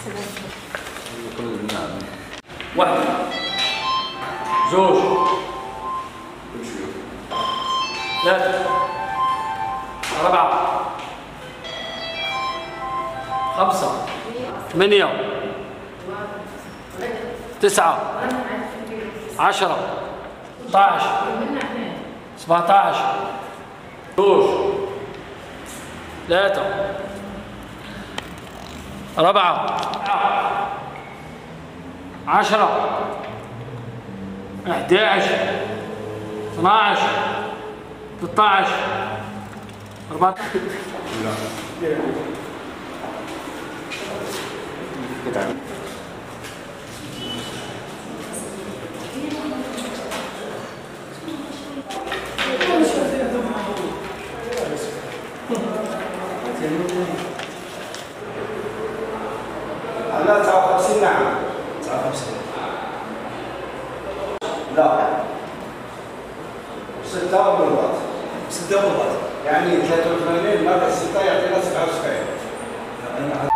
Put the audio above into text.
واحد زوج ثلاثة 4 5 8 9 10 11 17 زوج 3 4 10 11 12 13 14 لا 59 نعم 59 لا 6 ورباط 6 ورباط يعني 83 مرة 6 يعطينا 77.